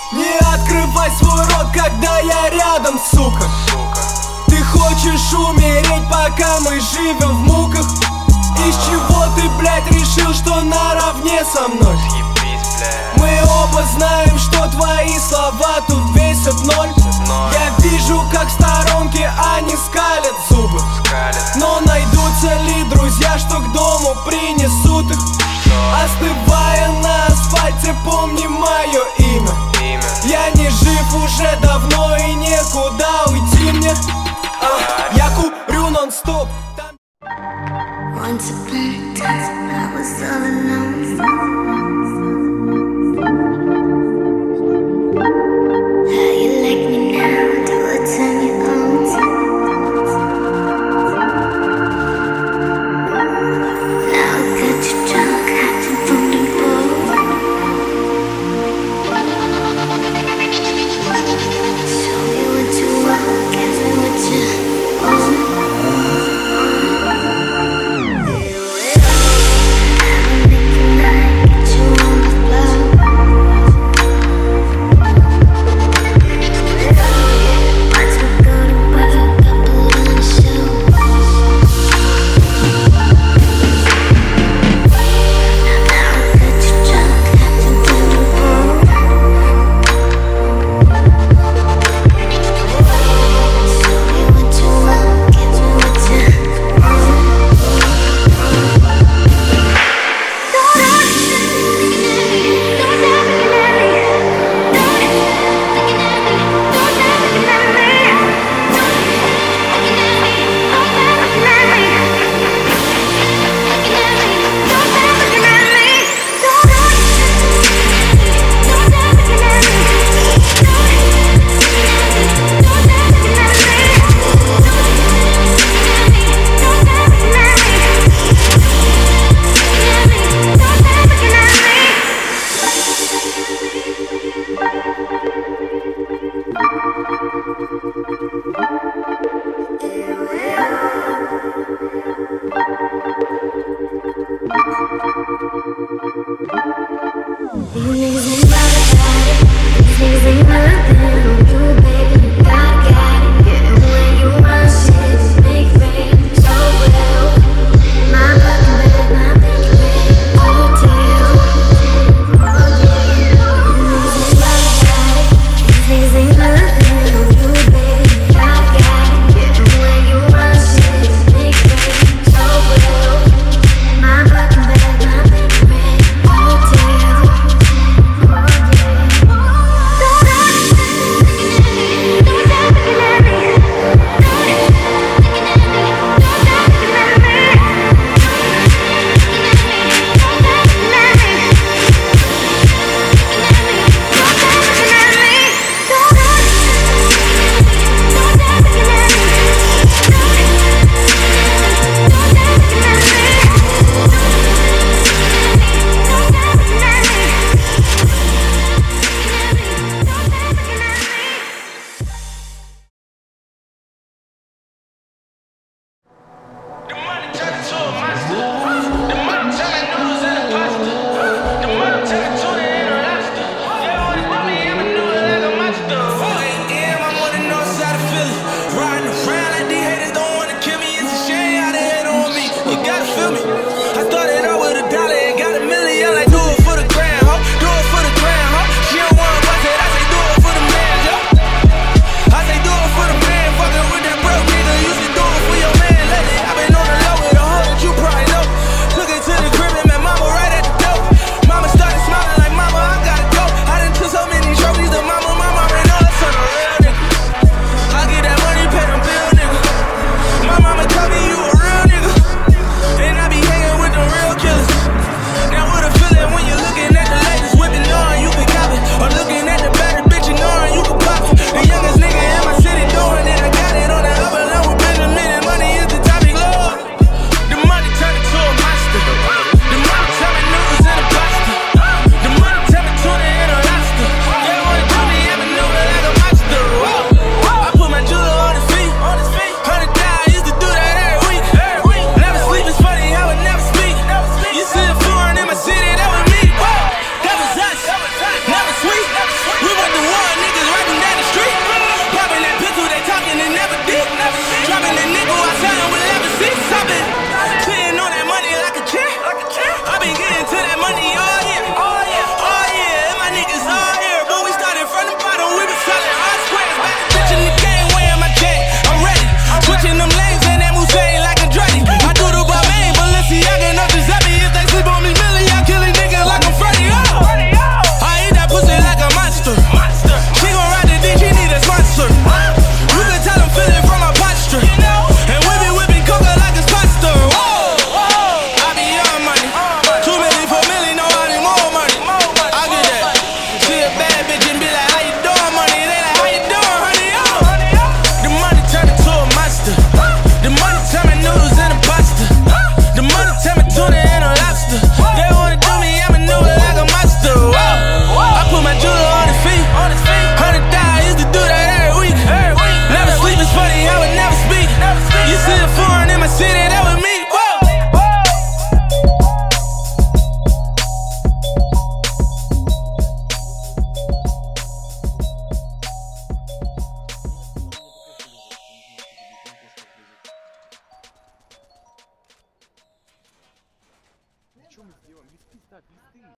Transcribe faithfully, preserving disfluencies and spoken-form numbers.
Не открывай свой рот, когда я рядом, сука. Ты хочешь умереть, пока мы живем в муках? Из чего ты, блядь, решил, что наравне со мной? Мы оба знаем, что твои слова тут весят ноль. Я вижу, как в сторонке они скалят зубы. Но найдутся ли друзья, что к дому принесут их? Остывая на асфальте, помни мое имя. Я не жив уже давно и некуда уйти мне. а, Я курю нон-стоп. Once upon a time, I was all alone. How you like me now? Do what's on your own. Now I got you drunk, hiding from the boat. Что мы сделаем? Без пизда, пизды.